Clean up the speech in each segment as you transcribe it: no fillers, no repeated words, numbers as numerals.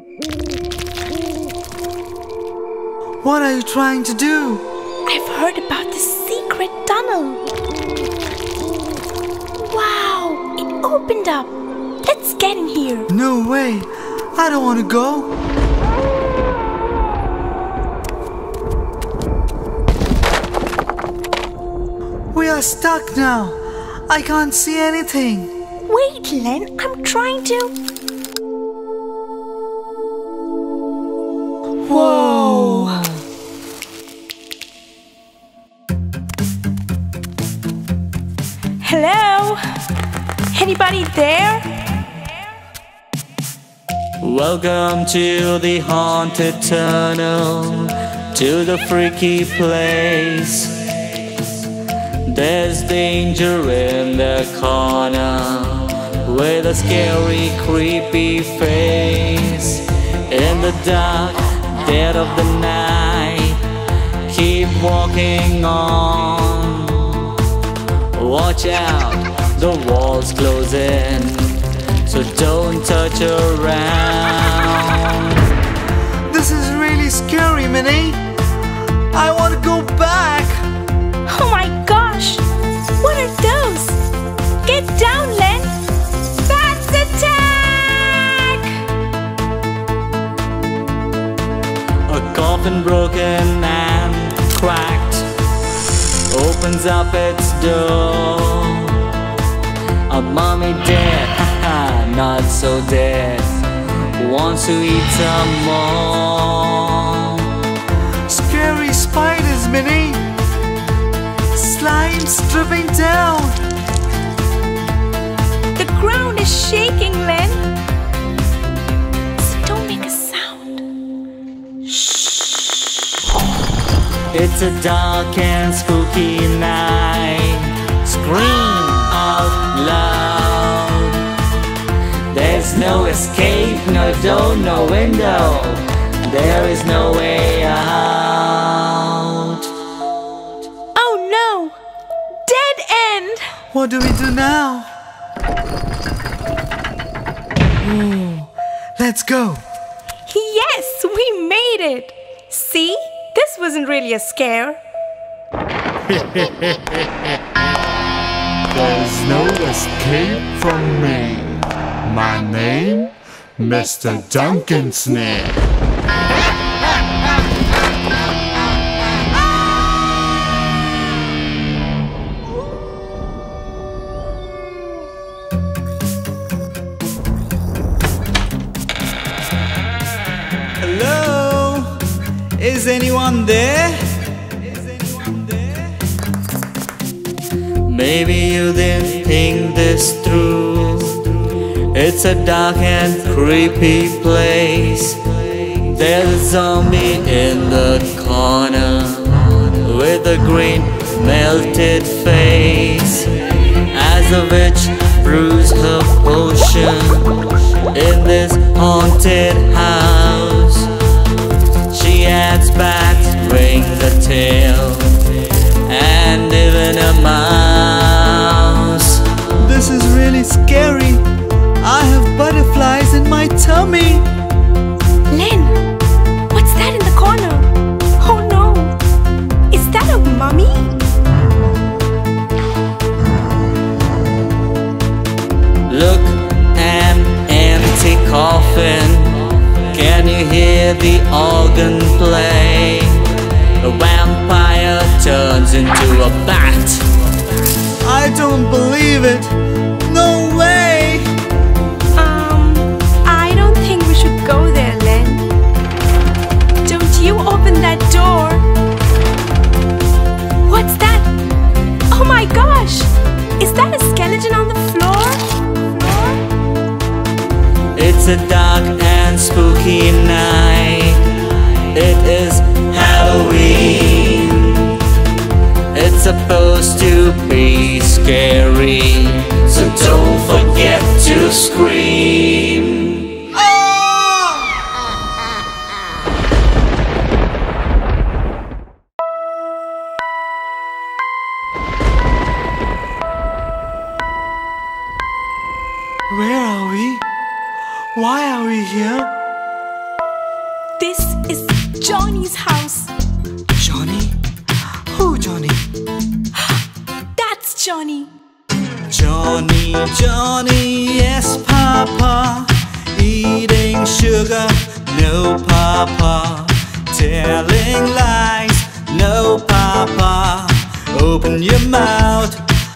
What are you trying to do? I've heard about this secret tunnel. Wow, it opened up. Let's get in here. No way. I don't want to go. We are stuck now. I can't see anything. Wait, Len, I'm trying to. Whoa! Hello? Anybody there? Welcome to the haunted tunnel, to the freaky place. There's danger in the corner, with a scary, creepy face. In the dark, dead of the night, keep walking on. Watch out, the wall's closing, so don't touch around. This is really scary, Minnie. I want to go back. Oh my gosh! What are those? Get down, Len! Bats attack! A coffin broken and cracked opens up its door. A mummy dead, haha, not so dead, wants to eat some more. Scary spiders, Minnie. Slime's dripping down. The ground is shaking, Len. So don't make a sound. It's a dark and spooky night. Scream out loud. There's no escape, no door, no window. There is no way out. Oh no! Dead end! What do we do now? Let's go. Yes, we made it! See? This wasn't really a scare. There's no escape from me. My name, Mr. Duncan Snare. Hello? Is anyone there? Maybe you didn't think this through. It's a dark and creepy place. There's a zombie in the corner with a green melted face. As a witch brews her potion in this haunted house, she adds bats, ring the tail, and even a mouse. This is really scary. I have butterflies in my tummy. Len, what's that in the corner? Oh no! Is that a mummy? Look, an empty coffin. Can you hear the organ play? A vampire turns into a bat. I don't believe it. No way. I don't think we should go there, Len. Don't you open that door. What's that? Oh my gosh! Is that a skeleton on the floor? It's a dark and spooky night. It is Halloween. It's supposed to be scary, so don't forget to scream. Where are we? Why are we here? Johnny's house. Johnny? Who Johnny? That's Johnny. Johnny, Johnny, yes, Papa. Eating sugar, no, Papa. Telling lies, no, Papa. Open your mouth.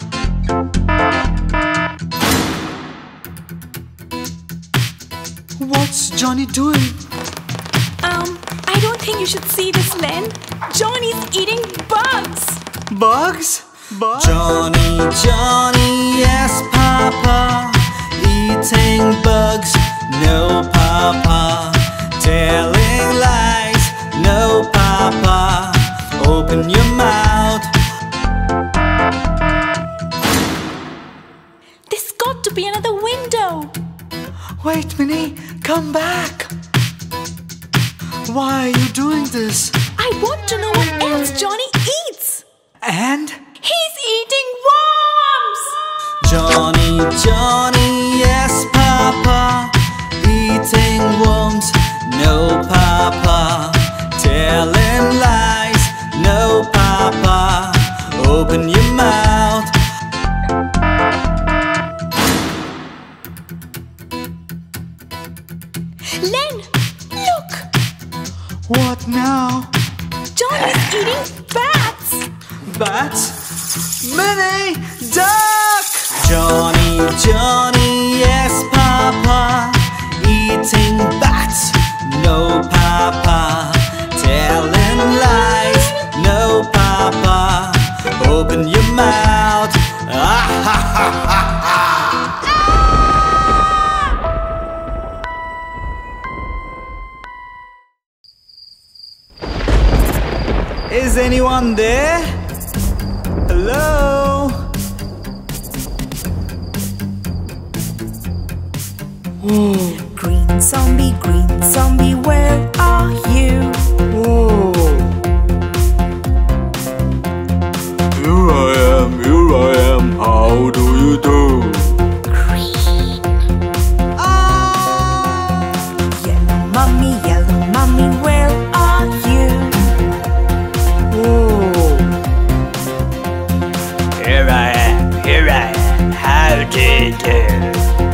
What's Johnny doing? I don't think you should see this, Len. Johnny's eating bugs. Bugs? Bugs? Johnny, Johnny, yes, Papa. Eating bugs, no, Papa. Telling lies, no, Papa. Open your mouth. There's got to be another window. Wait, Minnie, come back. Why are you doing this? I want to know what else Johnny eats. And? He's eating worms. Johnny, Johnny, yes, Papa. Eating worms, no, Papa. Telling lies, no, Papa. Open your mouth. Len, look. What now? Johnny's eating bats. Bats? Minnie! Duck! Johnny, Johnny, yes, Papa. Eating bats, no, Papa. Telling lies, no, Papa. Open your mouth. Ah, ha, ha, ha, ha. Is anyone there? Hello? Green zombie, where are you? Whoa! Here I am, how do you do? Yellow mummy, where are you? Whoa! Here I am, how do you do?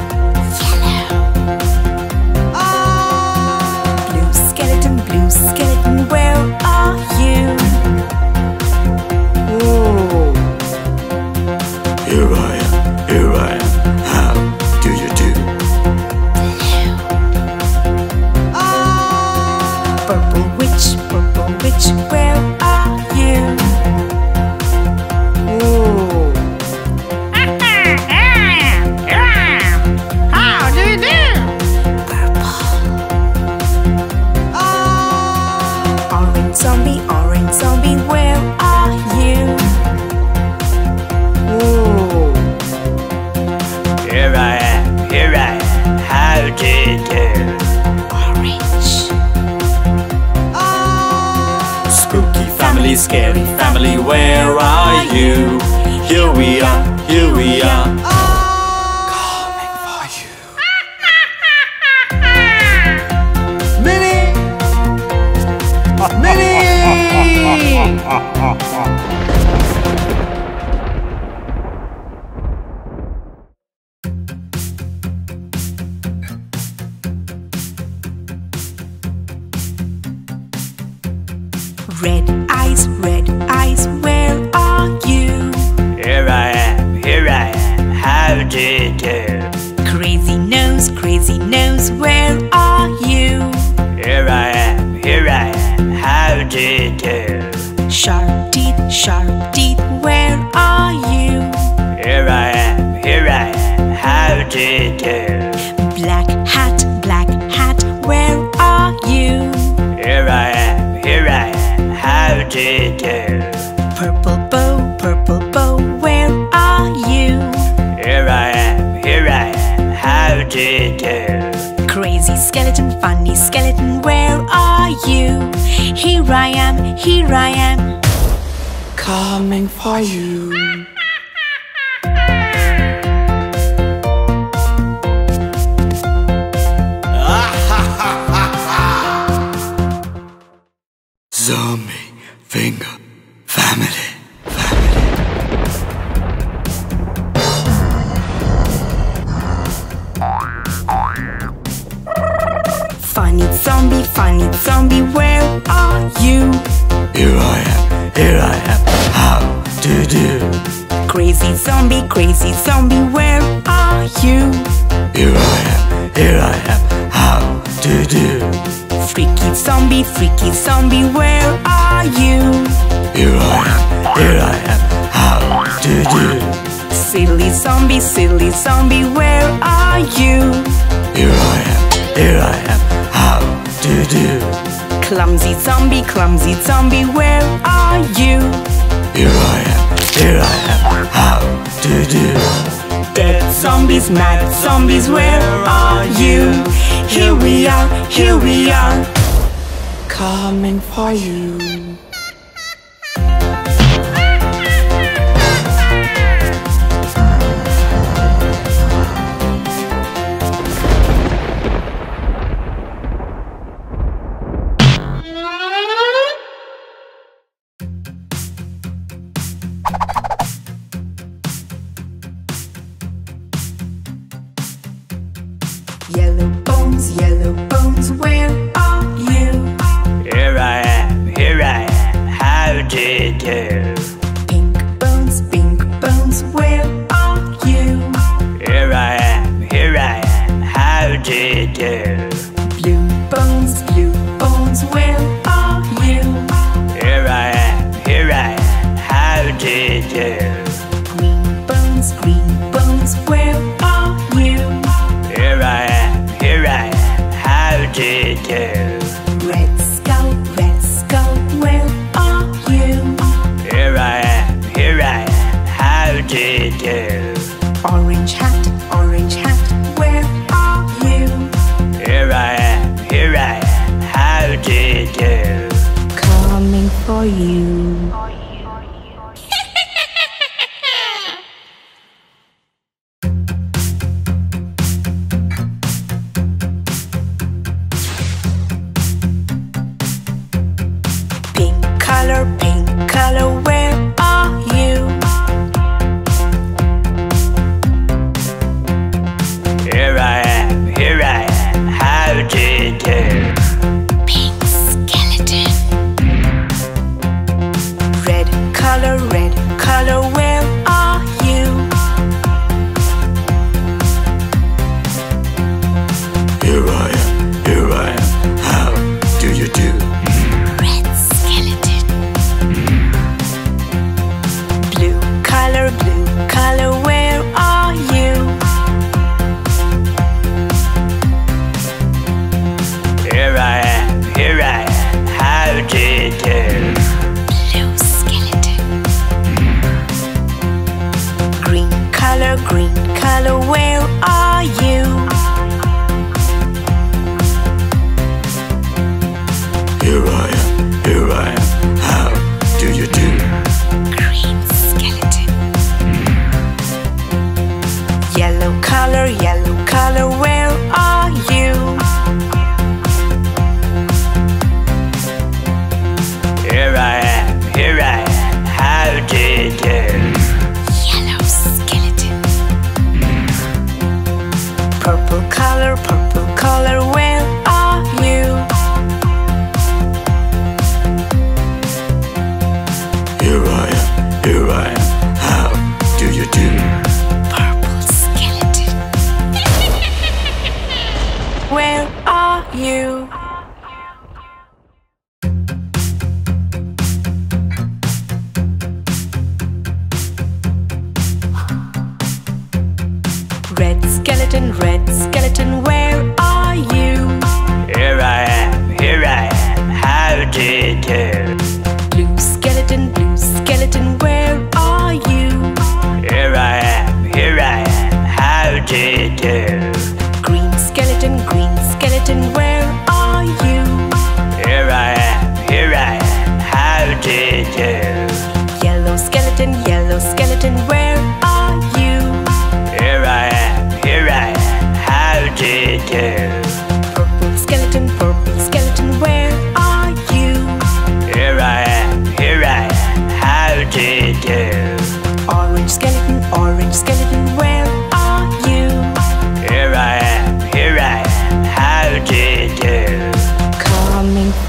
Blue skeleton, where are you? Whoa! Here I am, how do you do? Purple witch, where are you? Whoa! How do you do? Orange zombie, where are you? Whoa! Here I am, how do you do? Orange. Spooky family, scary family, where are you? Here we are, Coming for you. Minnie! Minnie! Red eyes, where are you? Here I am, how do you do? Crazy nose, where are you? Here I am, how do you do? Sharp teeth, where are you? Here I am, how do you do? Black hat, where are you? Here I am, how do you do? Purple bow, where are you? Here I am, how do you do? Crazy skeleton, funny skeleton, where are you? Here I am. Coming for you. zombie, funny zombie, where are you? Here I am, how do you do? Crazy zombie, where are you? Here I am, how do you do? Freaky zombie, where are you? Here I am, how do you do? Silly zombie, where are you? Here I am, how do you do? Clumsy zombie, where are you? Here I am, how do you do? Dead zombies, mad zombies, where are you? Here we are, coming for you. Yellow bones, where are you? Here I am, how do you do? Pink bones, where are you? Here I am, how do you do? Blue bones, where are you? Here I am, how do you do? Green bones, where are you? Here I am, how do you do? Red skull, where are you? Here I am, how do you do? Orange hat, where are you? Here I am, how do you do? Coming for you. Pink color, where are you? Here I am, how do you do? Pink skeleton. Red color, where are you? Here I am, how do you do? Red skeleton. Blue color, where are you? Here I am, how do you do? Blue skeleton. Green color, where are you? Here I am, how do you do? Green skeleton. Yellow color, where are you? Here I am, how do you do? Yellow skeleton. Purple color, where are you? Here I am, how do you do? Purple skeleton. Where are you? Red skeleton, where are you? Here I am, how do you do? Blue skeleton, where are you? Here I am, how do you do? Green skeleton, where are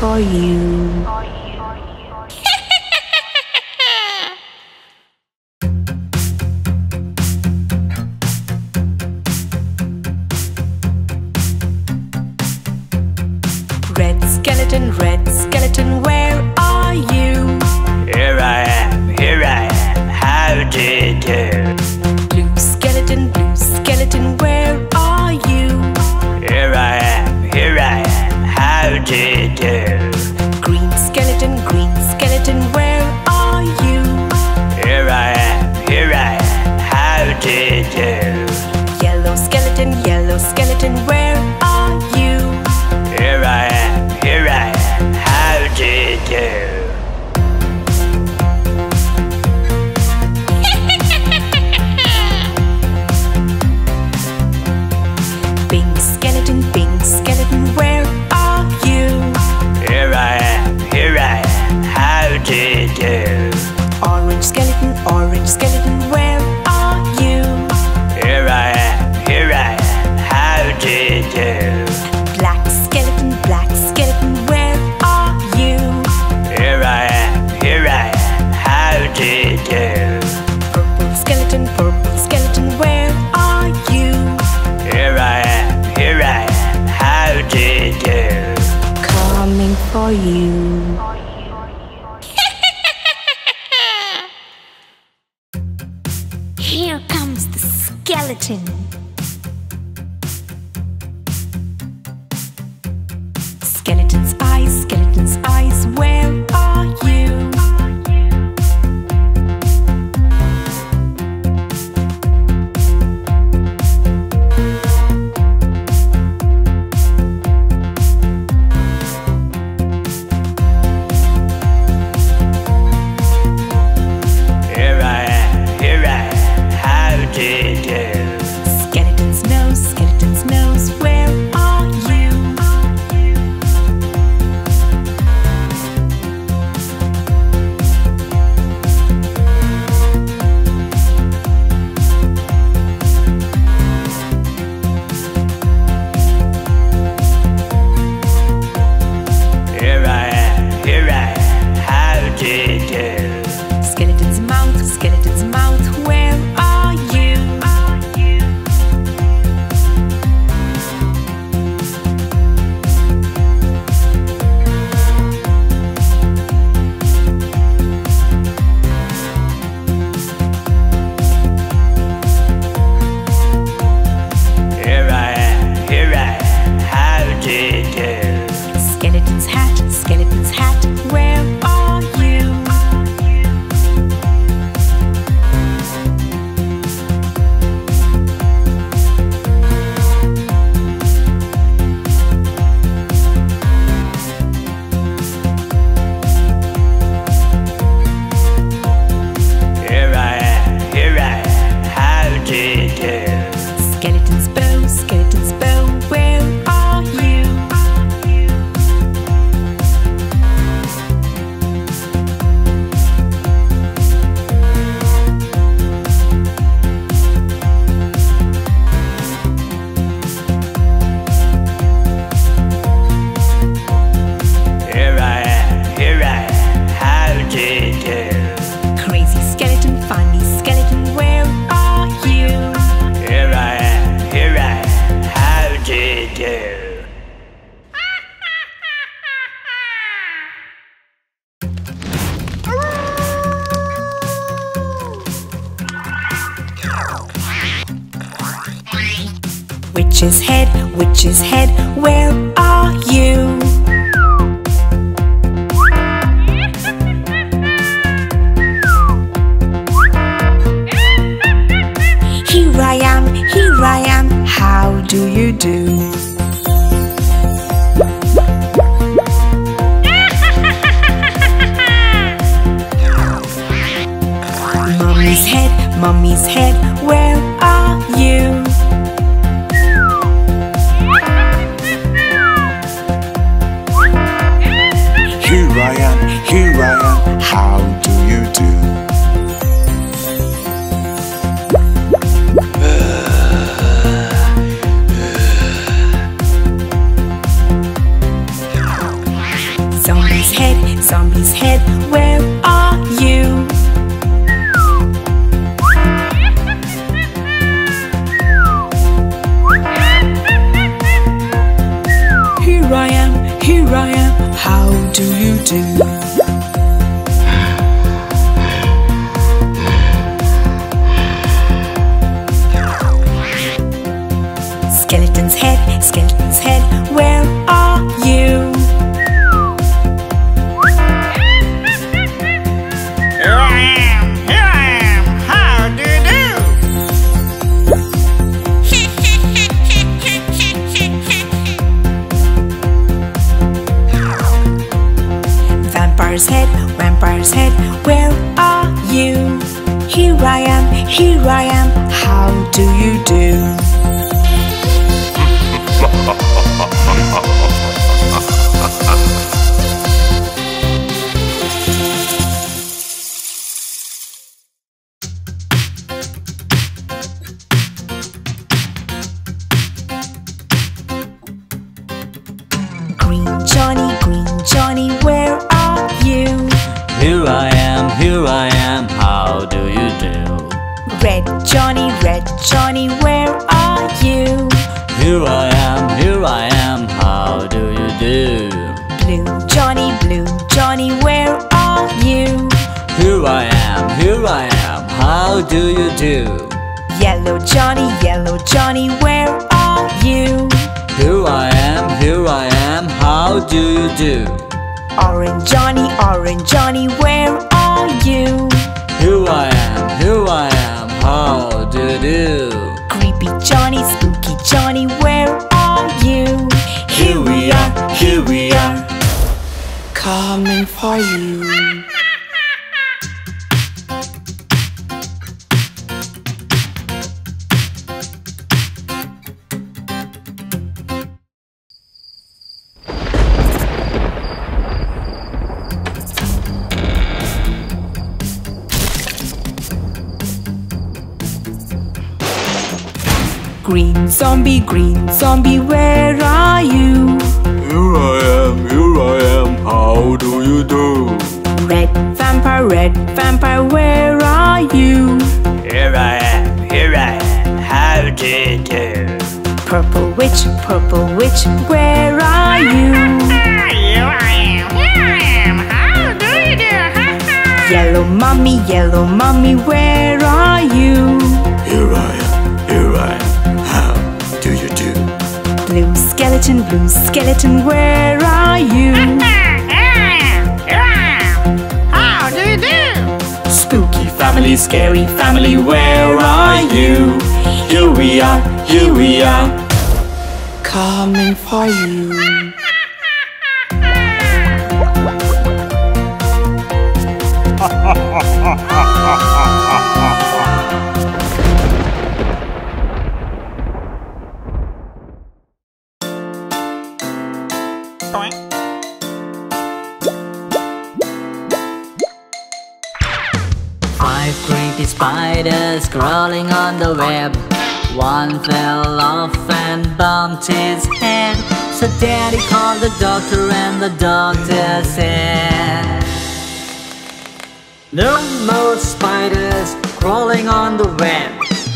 for you. Red skeleton, where are you? Here I am, how do you do? Blue skeleton, where are you? Here I am, how do you do? Green skeleton, where are you? Here I am, how do you do? Yellow skeleton, where are you? Here I am, how do you do? Pink skeleton, where are you? Here I am, how do you do? Orange skeleton, where are you? Here I am, how do you do? Black skeleton, where are you? Here I am, how do you do? Purple skeleton, where are you? Here I am, how do you do? Coming for you. Here comes the skeleton. Skeleton's eyes, where are you? Here I am, how do you do? Skeleton's nose, where are you? Here I am, how do you do? Skeleton's mouth, where are you? Here I am, how do you do? Skeleton's hat, where are you? Here I am, how do you do? Skeleton's bow, where are you? Here I am, how do you do? Crazy skeleton, funny skeleton, where are you? Here I am, how do you do? Witch's head, where are you? Here I am, how do you do? Mummy's head, where are you? Here I am, how do you do? zombie's head, where are you? Here I am, how do you do? Skeleton's head, where are you? Here I am, how do you do? Vampire's head, where are you? Here I am, how do you do? Green Johnny, where are you? Here I am, how do you do? Red Johnny, where are you? Here I am, how do you do? Blue Johnny, where are you? Here I am, how do you do? Yellow Johnny, where are you? Here I am, how do you do? Orange Johnny, where are you? Here I am, how do you do? Creepy Johnny, spooky Johnny, where are you? Here we are, coming for you. Green zombie, where are you? Here I am, how do you do? Red vampire, where are you? Here I am, how do you do? Purple witch, where are you? Here I am, how do you do? Yellow mummy, where are you? Here I am, how do you do? Blue skeleton, where are you? How do you do? Spooky family, scary family, where are you? Here we are, Coming for you. Five creepy spiders crawling on the web. One fell off and bumped his head. So Daddy called the doctor and the doctor said, no more spiders crawling on the web.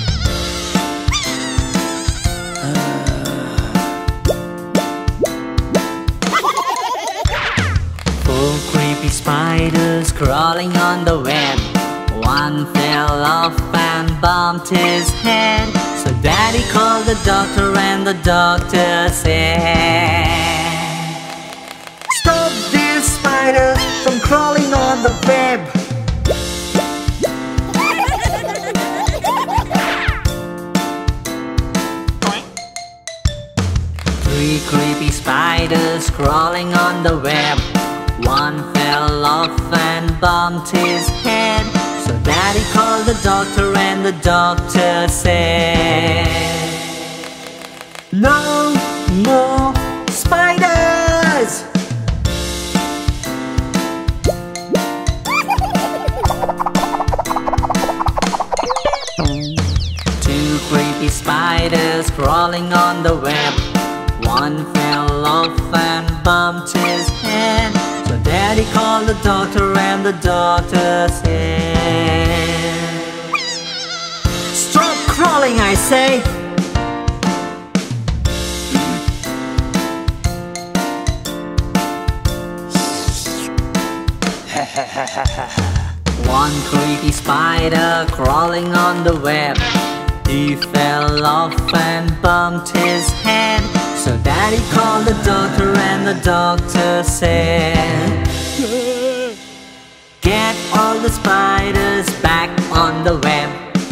Four creepy spiders crawling on the web. One fell off and bumped his head. So Daddy called the doctor and the doctor said, stop these spiders from crawling on the web. Three creepy spiders crawling on the web. One fell off and bumped his head. So Daddy called the doctor and the doctor said, no more spiders! Two creepy spiders crawling on the web. One fell off and bumped his head. So Daddy called the doctor and the doctor said, "Stop crawling, I say!" One creepy spider crawling on the web, he fell off and bumped his head. So Daddy called the doctor and the doctor said, "Get all the spiders back on the web."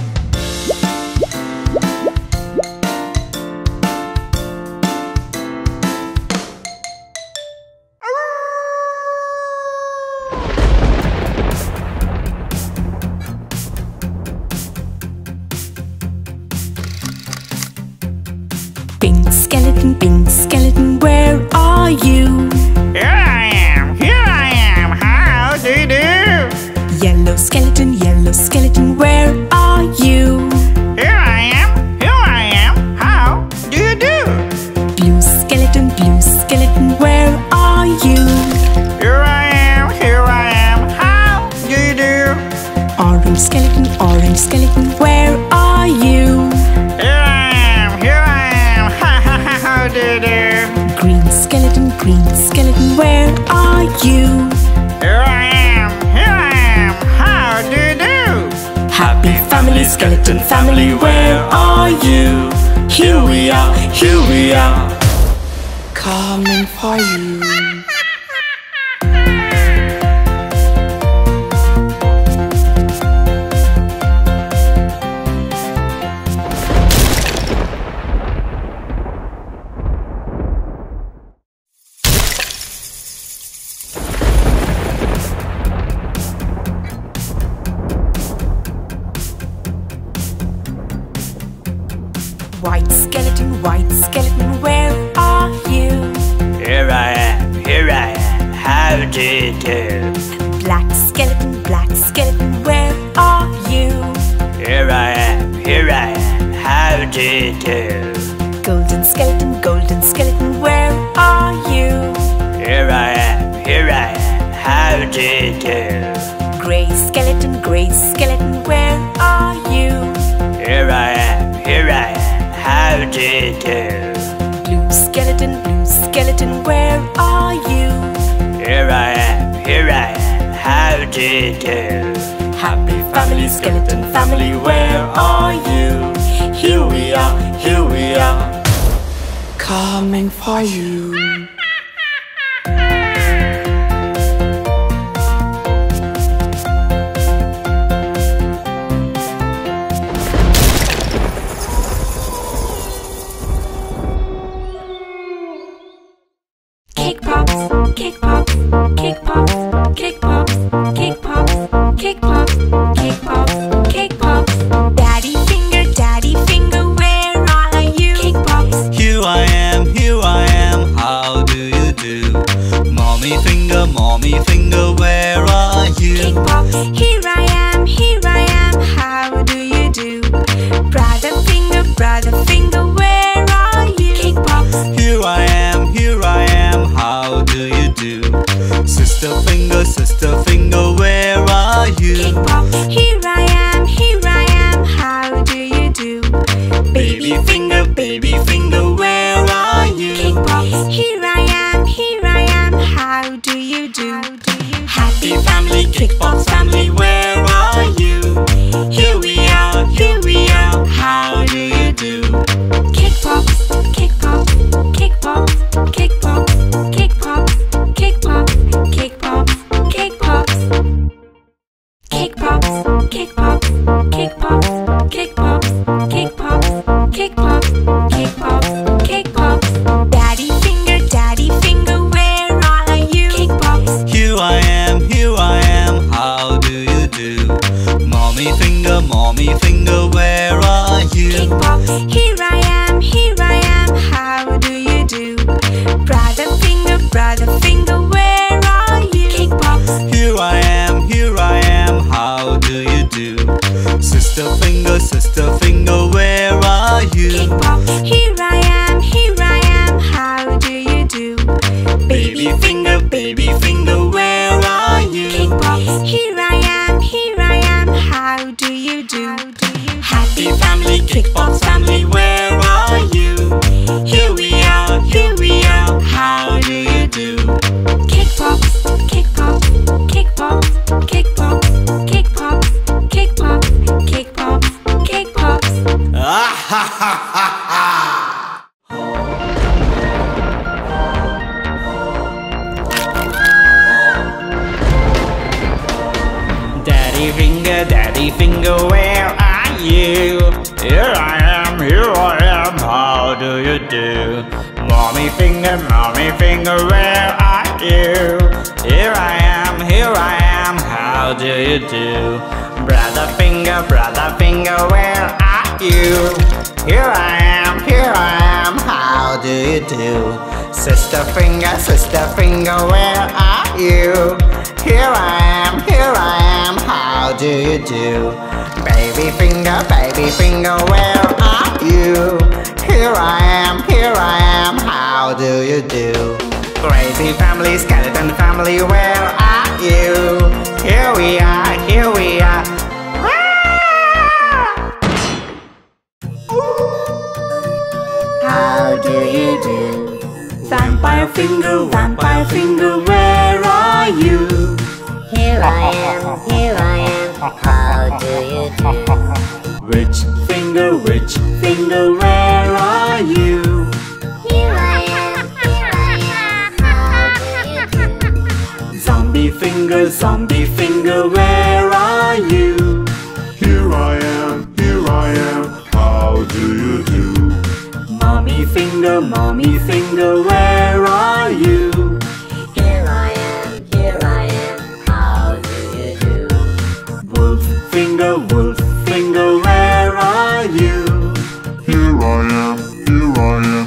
Pink skeleton, where are you? Here I am, how do you do? Yellow skeleton, where are you? Here I am, how do you do? Blue skeleton, where are you? Here I am, how do you do? Orange skeleton, where are you? Here I am, how do you do? Green skeleton, where are you? Here I am, how do you do? Happy family, skeleton family, where are you? Here we are, Coming for you. White skeleton, where are you? Here I am, how do you do? Black skeleton, where are you? Here I am, how do you do? Golden skeleton, where are you? Here I am, how do you do? Gray skeleton, where are you? Here I am, how do you do? Blue skeleton, where are you? Here I am, how do you do? Happy family, skeleton family, where are you? Here we are, Coming for you. Cake pops, cake pops, cake pops, cake pops, cake pops, cake pops, cake pops, cake pops. Daddy finger, where are you? Cake pops. Here I am, how do you do? Mommy finger, where are you? Cake pops. Here I am, how do you do? Brother finger, where are you? Cake pops. Here I am, how do you do? Sister finger, where are you? Cake pops. Here I am, how do you do? Baby finger, where are you? Cake pops. Here I am, how do you do? Happy family, Cake Pops family, where are you? Here we are, how do you do? cake pops, cake pops, cake pops, cake pops, cake pops, cake pops, cake pops, cake pops, cake pops, cake Daddy finger, where are you? Here I am, how do you do? Mommy finger, where are you? Here I am, how do you do? Brother finger, where are you? Here I am, how do you do? Sister finger, where are you? Here I am, how do you do? Baby finger, where are you? Here I am, how do you do? Crazy family, skeleton family, where are you? Here we are. How do you do? Vampire finger, where are you? Here I am, how do you do? Witch finger, Where are you? Here I am, how do you do? Zombie finger, where are you? Here I am, how do you do? Mommy finger, where are you? Here I am, how do you do? Wolf finger, where are you? Here I am.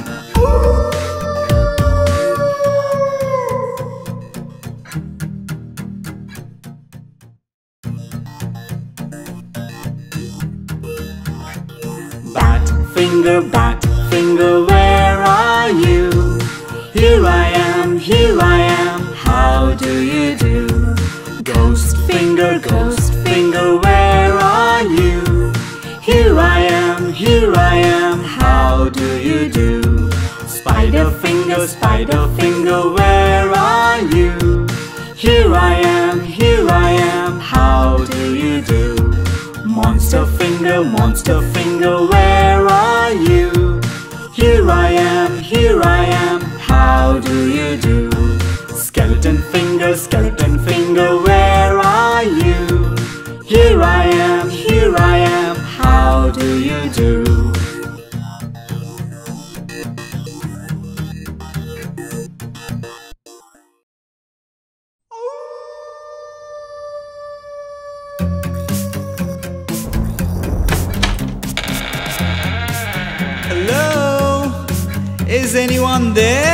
Bat finger, where are you? Here I am, how do you do? Ghost finger, where are you? Here I am, how do you do? Spider finger, where are you? Here I am, how do you do? Monster finger, where are you? Here I am, how do you do? Skeleton finger, where are you? Here I am, how do you do? Hello? Is anyone there?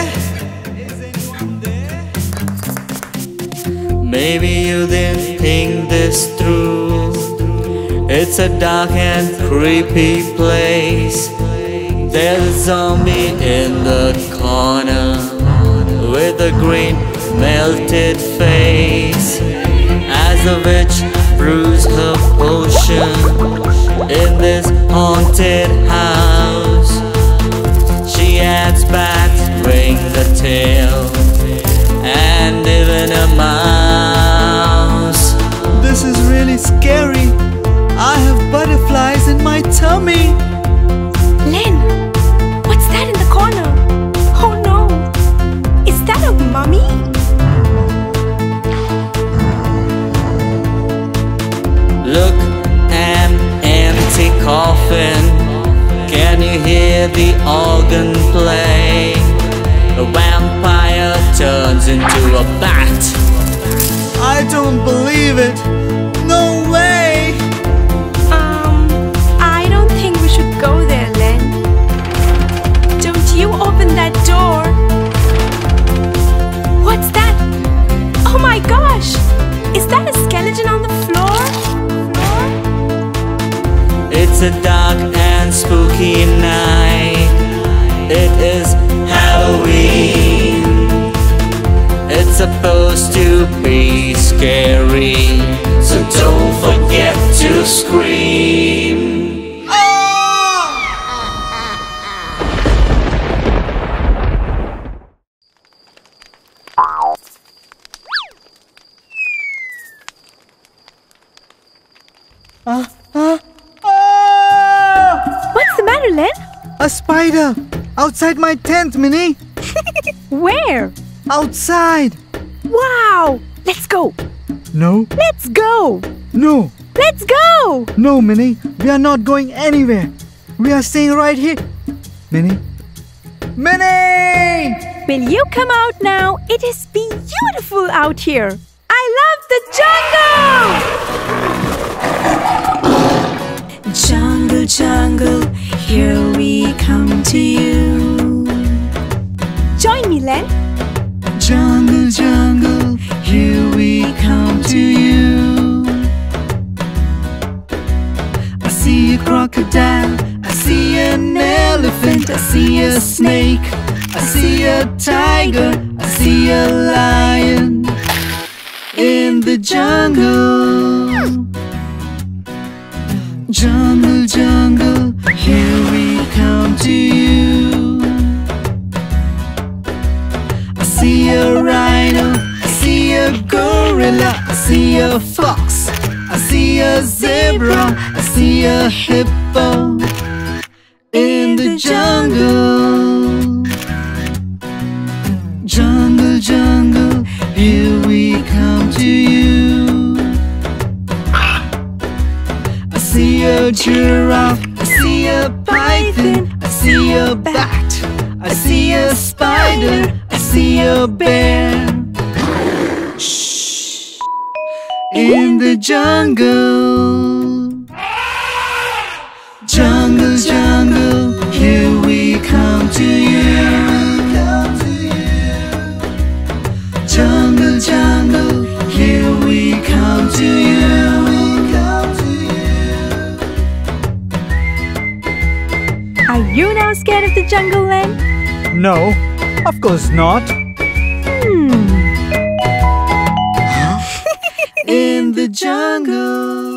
Maybe you didn't think this through. It's a dark and creepy place. There's a zombie in the corner with a green melted face. As the witch brews her potion in this haunted house, she adds bats, ring the tail, and even a mouse. This is really scary. I have butterflies in my tummy. Len, what's that in the corner? Oh no, is that a mummy? Look, an empty coffin. Can you hear the organ play? A vampire turns into a bat. I don't believe it. No way. I don't think we should go there, Len. Don't you open that door. What's that? Oh my gosh! Is that a skeleton on the floor? It's a dark and spooky night. It is Halloween. It's supposed to be scary, so don't forget to scream. What's the matter, Len? A spider! Outside my tent, Minnie! Where? Outside! Wow! Let's go. No, Let's go. no, Let's go. no, Minnie. We are not going anywhere. We are staying right here. Minnie? Minnie! Will you come out now? It is beautiful out here. I love the jungle. Jungle, jungle, here we come to you. Join me, Len. Jungle, jungle, here we come to you. I see a crocodile, I see an elephant, I see a snake, I see a tiger, I see a lion in the jungle. Jungle, jungle, here we come to you. I see a rhino, I see a gorilla, I see a fox, I see a zebra, I see a hippo in the jungle. Jungle, jungle, here we come to you. I see a giraffe, I see a python, I see a bat, I see a spider, I see a bear. Shh. In the jungle. Jungle, jungle, here we come to you. Jungle, jungle, here we come to you. Are you now scared of the jungle, Len? No, of course not. In the jungle.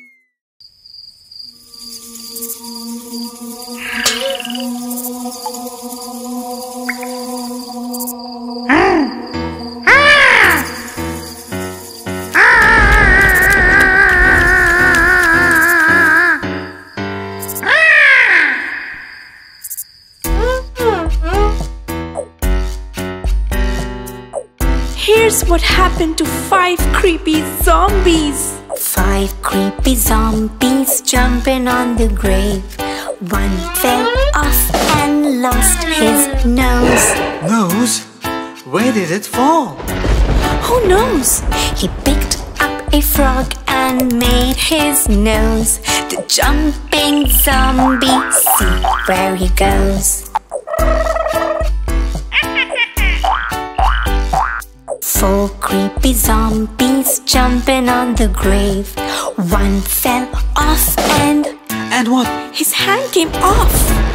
Here's what happened to 5 creepy zombies. 5 creepy zombies jumping on the grave. One fell off and lost his nose. Nose? Where did it fall? Who knows? He picked up a frog and made his nose. The jumping zombie, see where he goes. 4 creepy zombies jumping on the grave. One fell off and what? His hand came off.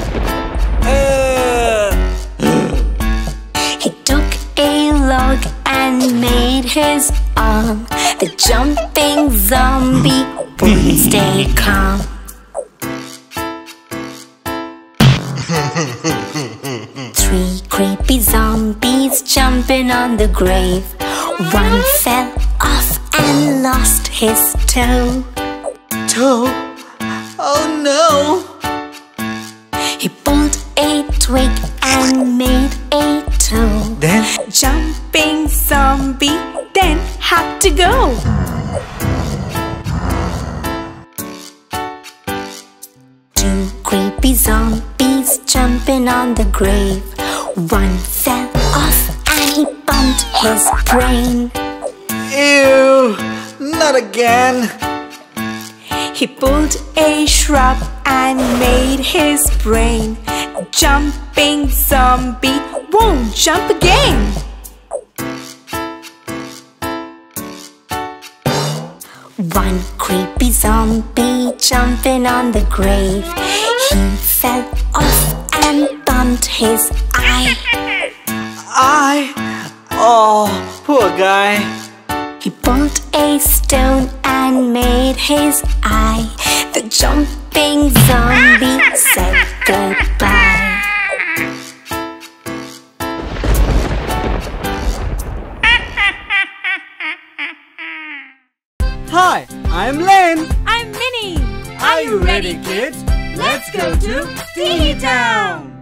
he took a log and made his arm. The jumping zombie wouldn't stay calm. 3 creepy zombies jumping on the grave. One fell off and lost his toe. Toe? Oh no! He pulled a twig and made a toe. Then? Jumping zombie then had to go. 2 creepy zombies jumping on the grave. One fell off and he bumped his brain. Ew! Not again! He pulled a shrub and made his brain. Jumping zombie won't jump again. 1 creepy zombie jumping on the grave. He fell off and bumped his eye. Oh, poor guy. He pulled a stone and made his eye. The jumping zombie said goodbye. Hi, I'm Len. I'm Minnie. Are you ready, kids? Let's go to Teeny Town.